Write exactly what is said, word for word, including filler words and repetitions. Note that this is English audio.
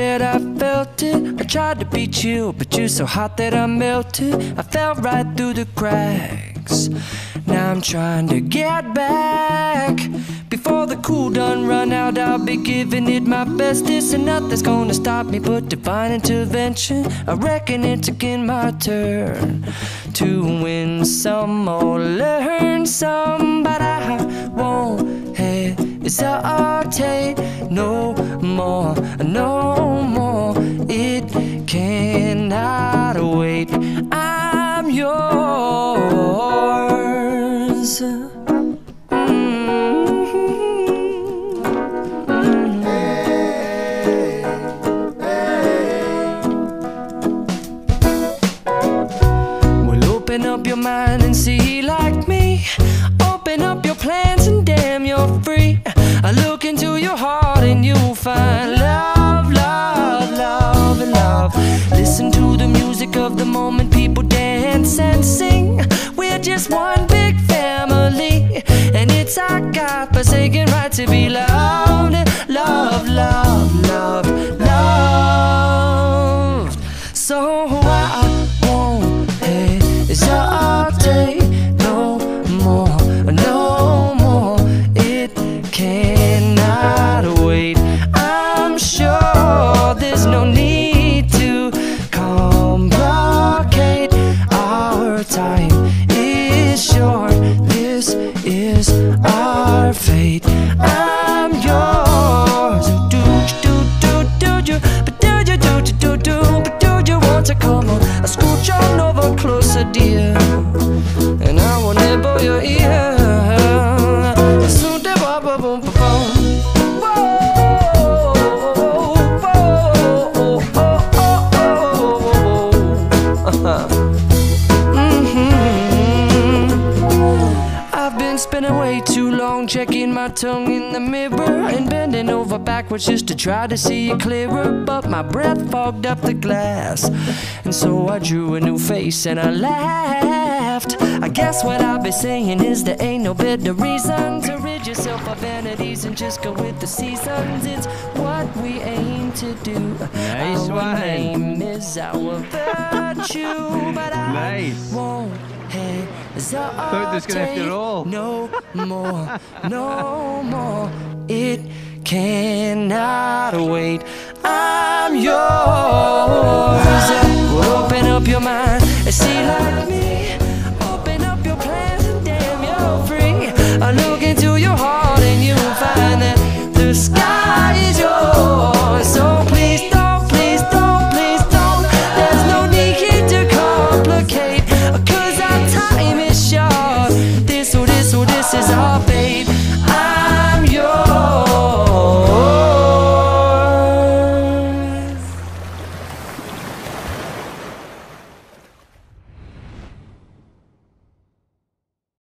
that I felt it. I tried to beat you, but you're so hot that I melted. I fell right through the cracks. Now I'm trying to get back. Before the cool done run out, I'll be giving it my best. This and nothing's gonna stop me but divine intervention. I reckon it's again my turn to win some or learn some, but I won't hesitate no more, no more. It cannot wait. I'm yours. Open up your mind and see like me. Open up your plans and damn, you're free. I look into your heart and you'll find love, love, love, and love. Listen to the music of the moment, people dance and sing. We're just one big family, and it's our God-forsaken right to be loved, love, love, love, loved. So I won't hesitate no more, no more. It cannot wait. I'm sure there's no need to complicate. Our time is short. This is our fate. I'm yours. Do do do do do, but do you do do do but do you want to come on? I scooch on over closer, dear, and I will nibble your ear. Soon to boom boom boom boom. I've been spending way too long checking my tongue in the mirror and bending over backwards just to try to see it clearer, but my breath fogged up the glass, and so I drew a new face and I laughed. I guess what I'll be saying is there ain't no better reason to rid yourself of vanities and just go with the seasons. It's what we aim to do. Nice our one. name is our virtue, but I Nice. won't hesitate Thought this gonna have to roll. no more, no more. It cannot wait. I'm yours. Open up your mind and see like me.